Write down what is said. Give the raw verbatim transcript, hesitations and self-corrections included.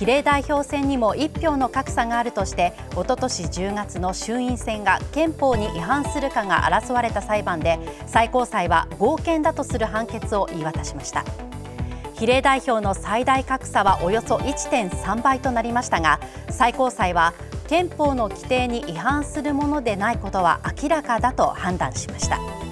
比例代表選にもいち票の格差があるとして、おととしじゅうがつの衆院選が憲法に違反するかが争われた裁判で、最高裁は合憲だとする判決を言い渡しました。比例代表の最大格差はおよそ いってんさんばいとなりましたが、最高裁は憲法の規定に違反するものでないことは明らかだと判断しました。